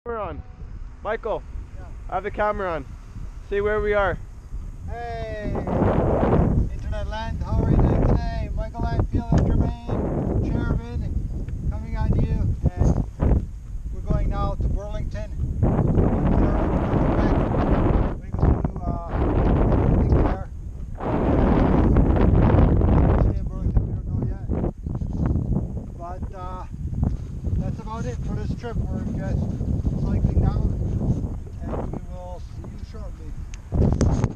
Camera on. Michael, Yeah. I have the camera on. See where we are. Hey, Internet land, how are you doing today? Michael Anfield and Jermaine Chervin coming on to you, and we're going now to Burlington. We go to everything there. Stay in Burlington, we don't know yet. But that's about it for this trip. We're just cycling down, and we will see you shortly.